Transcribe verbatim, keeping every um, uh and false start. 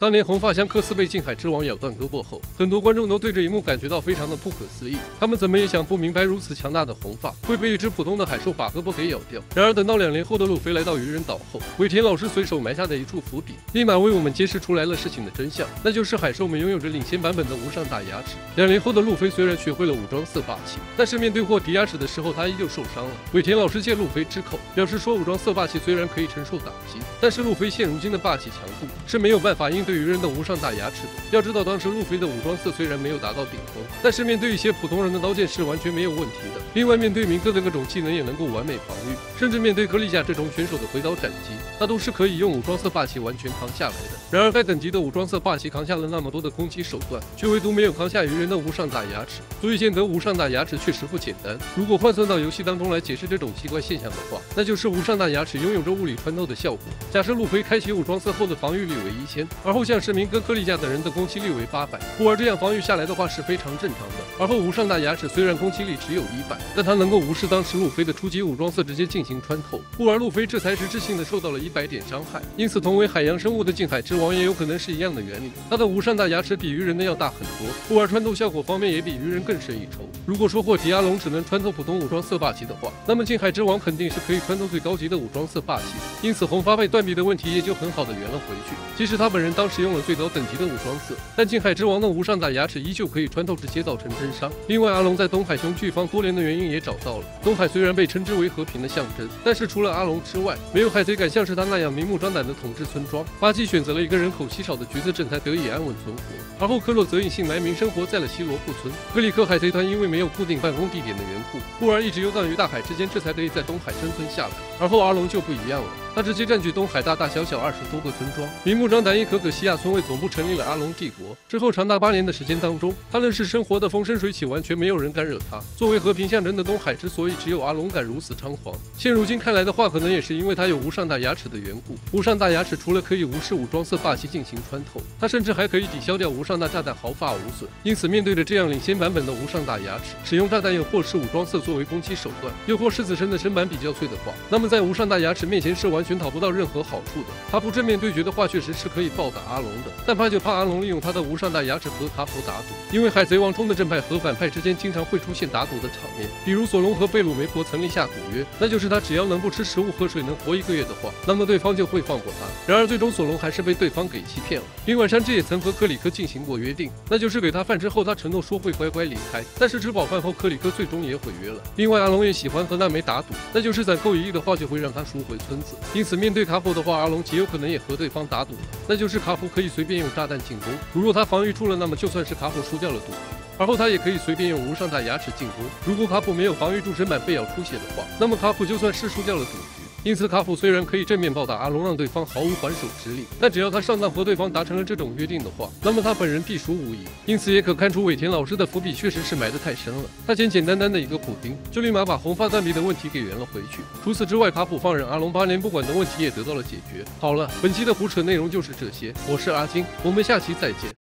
当年红发香克斯被近海之王咬断胳膊后，很多观众都对这一幕感觉到非常的不可思议，他们怎么也想不明白，如此强大的红发会被一只普通的海兽把胳膊给咬掉。然而等到两年后的路飞来到渔人岛后，尾田老师随手埋下的一处伏笔，立马为我们揭示出来了事情的真相，那就是海兽们拥有着领先版本的无上大牙齿。两年后的路飞虽然学会了武装色霸气，但是面对霍迪牙齿的时候，他依旧受伤了。尾田老师借路飞之口，表示说武装色霸气虽然可以承受打击，但是路飞现如今的霸气强度是没有办法应对鱼人的无上大牙齿的。要知道当时路飞的武装色虽然没有达到顶峰，但是面对一些普通人的刀剑是完全没有问题的。另外面对明哥的各种技能也能够完美防御，甚至面对格利亚这种选手的回刀斩击，他都是可以用武装色霸气完全扛下来的。然而该等级的武装色霸气扛下了那么多的攻击手段，却唯独没有扛下鱼人的无上大牙齿，所以见得无上大牙齿确实不简单。如果换算到游戏当中来解释这种奇怪现象的话，那就是无上大牙齿拥有着物理穿透的效果。假设路飞开启武装色后的防御力为一千，而后像是明哥、克利亚等人的攻击力为八百，故而这样防御下来的话是非常正常的。而后无上大牙齿虽然攻击力只有一百，但它能够无视当时路飞的初级武装色直接进行穿透，故而路飞这才实质性的受到了一百点伤害。因此同为海洋生物的近海之王也有可能是一样的原理，它的无上大牙齿比鱼人的要大很多，故而穿透效果方面也比鱼人更胜一筹。如果说霍迪阿龙只能穿透普通武装色霸气的话，那么近海之王肯定是可以穿透最高级的武装色霸气的。因此红发被断臂的问题也就很好的圆了回去。即使他本人当时用了最高等级的武装色，但近海之王的无上大牙齿依旧可以穿透，直接造成真伤。另外阿龙在东海雄踞方多年的原因也找到了，东海虽然被称之为和平的象征，但是除了阿龙之外，没有海贼敢像是他那样明目张胆的统治村庄。巴基选择了一个人口稀少的橘子镇才得以安稳存活，而后科洛则隐姓埋名生活在了西罗库村。格里克海贼团因为没有固定办公地点的缘故，故而一直游荡于大海之间，这才得以在东海生存下来。而后阿龙就不一样了，他直接占据东海大大小小二十多个村庄，明目张胆以可可西亚村为总部成立了阿龙帝国。之后长达八年的时间当中，他仍是生活的风生水起，完全没有人干扰他。作为和平象征的东海之所以只有阿龙敢如此猖狂，现如今看来的话，可能也是因为他有无上大牙齿的缘故。无上大牙齿除了可以无视武装色霸气进行穿透，它甚至还可以抵消掉无上大炸弹，毫发无损。因此面对着这样领先版本的无上大牙齿，使用炸弹又或是武装色作为攻击手段，又或狮子身的身板比较脆的话，那么在无上大牙齿面前是完全讨不到任何好处的。他不正面对决的话，确实是可以暴打阿龙的，但怕就怕阿龙利用他的无上大牙齿和卡普打赌。因为海贼王中的正派和反派之间经常会出现打赌的场面，比如索隆和贝鲁梅婆曾立下赌约，那就是他只要能不吃食物和水能活一个月的话，那么对方就会放过他。然而最终索隆还是被对方给欺骗了。另外山治也曾和克里克进行过约定，那就是给他饭之后，他承诺说会乖乖离开，但是吃饱饭后克里克最终也毁约了。另外阿龙也喜欢和娜美打赌，那就是攒够一亿的话就会让他赎回村子。因此面对卡普的话，阿龙极有可能也和对方打赌了，那就是卡普可以随便用炸弹进攻，如若他防御住了，那么就算是卡普输掉了赌局。而后他也可以随便用无上大牙齿进攻，如果卡普没有防御住身板被咬出血的话，那么卡普就算是输掉了赌局。因此卡普虽然可以正面暴打阿龙，让对方毫无还手之力，但只要他上当和对方达成了这种约定的话，那么他本人必输无疑。因此也可看出尾田老师的伏笔确实是埋得太深了，他简简单单的一个补丁，就立马把红发断臂的问题给圆了回去。除此之外，卡普放任阿龙八年不管的问题也得到了解决。好了，本期的胡扯内容就是这些，我是阿金，我们下期再见。